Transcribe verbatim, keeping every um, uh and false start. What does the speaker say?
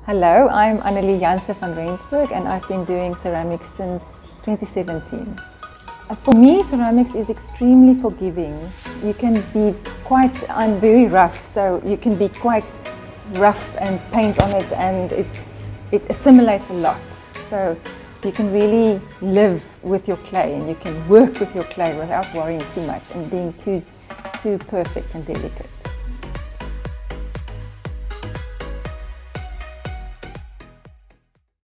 Hello, I'm Annelie Jansen van Rensburg and I've been doing ceramics since twenty seventeen. For me, ceramics is extremely forgiving. You can be quite, I'm very rough, so you can be quite rough and paint on it, and it, it assimilates a lot. So you can really live with your clay and you can work with your clay without worrying too much and being too, too perfect and delicate.